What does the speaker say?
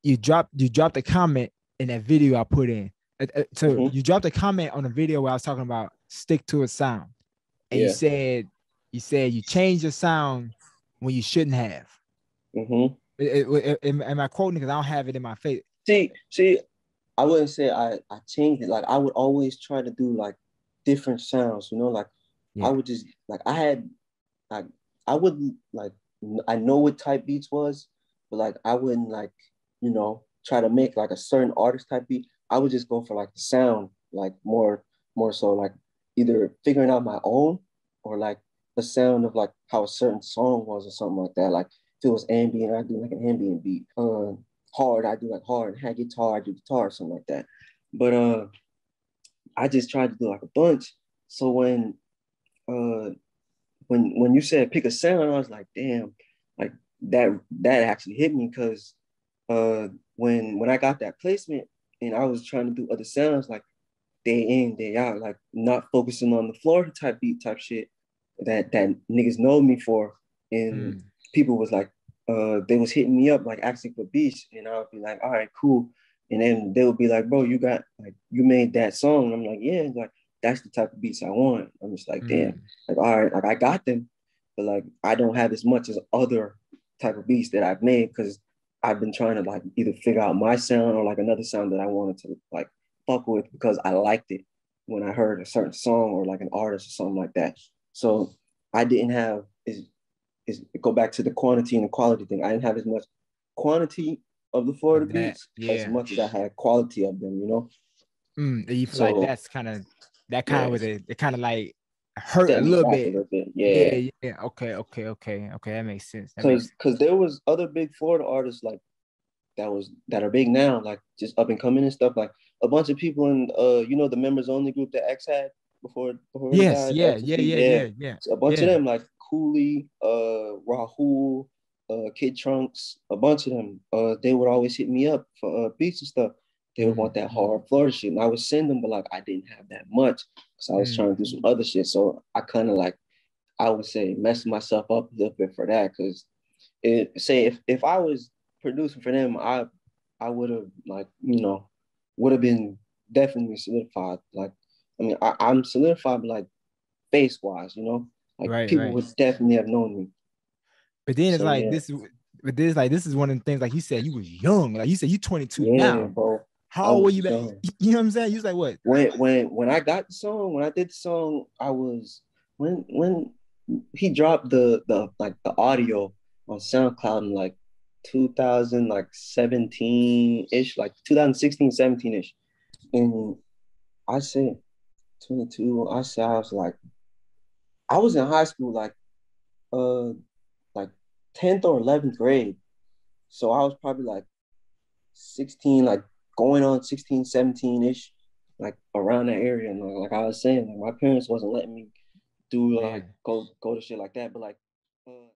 you dropped a comment in that video I put in. So Mm-hmm. you dropped a comment on the video where I was talking about stick to a sound, and you Yeah. said you changed your sound when you shouldn't have. Mm-hmm. Am I quoting? Because I don't have it in my face. See, I wouldn't say I changed it. Like I would always try to do like different sounds, you know, like I Yeah. would just like like I would like I know what type beats was, but like I wouldn't like, try to make like a certain artist type beat. I would just go for like the sound, like more so like either figuring out my own or like the sound of like how a certain song was or something like that. Like if it was ambient, I do like an ambient beat. Hard, I do like hard. Had guitar, I do guitar, something like that. But I just tried to do like a bunch. So uh when you said pick a sound, I was like, damn, like that actually hit me because when I got that placement and I was trying to do other sounds like day in, day out, like not focusing on the Florida type beat type shit that niggas know me for. And Mm. people was like, they was hitting me up like asking for beats, and I would be like, all right, cool. And then they would be like, bro, you made that song. And I'm like, yeah, like that's the type of beats I want. I'm just like, damn, Mm. like all right, like I got them, but like I don't have as much as other type of beats that I've made because I've been trying to like either figure out my sound or like another sound that I wanted to like fuck with because I liked it when I heard a certain song or like an artist or something like that. So I didn't have is go back to the quantity and the quality thing. I didn't have as much quantity of the Florida Of that, beats as yeah. much as I had quality of them, you know? And you feel like So that's kind of that kind of yeah, with it kind of like hurt a set me little back a bit. little bit. Yeah. Yeah, yeah. Okay. That makes sense. That makes Cause there was other big Florida artists like that are big now, like just up and coming and stuff. Like a bunch of people in the members only group that X had before he yes, died, yeah, X and yeah, Pete, yeah, yeah. yeah, yeah, So a bunch of yeah. them like Cooley, Rahul, Kid Trunks, a bunch of them, they would always hit me up for beats and stuff. They would want Mm, that hard Florida shit. And I would send them, but like I didn't have that much because I was mm, trying to do some other shit. So I kind of like I would say messed myself up a little bit for that because say if I was producing for them, I would have like would have been definitely solidified. Like I mean I'm solidified, but like face wise, like right, people right. would definitely have known me. But then it's So like yeah, this is one of the things like you said you was young. Like you said you 22 yeah, now. bro. I How old were was you back? young You know what I'm saying? You was like what? when I got the song. When I did the song, I was when he dropped the like the audio on SoundCloud in like 2000 like 17 ish, like 2016 17 ish, and I said 22. I said I was like I was in high school uh like 10th or 11th grade, so I was probably like 16, like going on 16 17 ish, like around that area. And like I was saying, like my parents wasn't letting me do Yeah. like go to shit like that, but like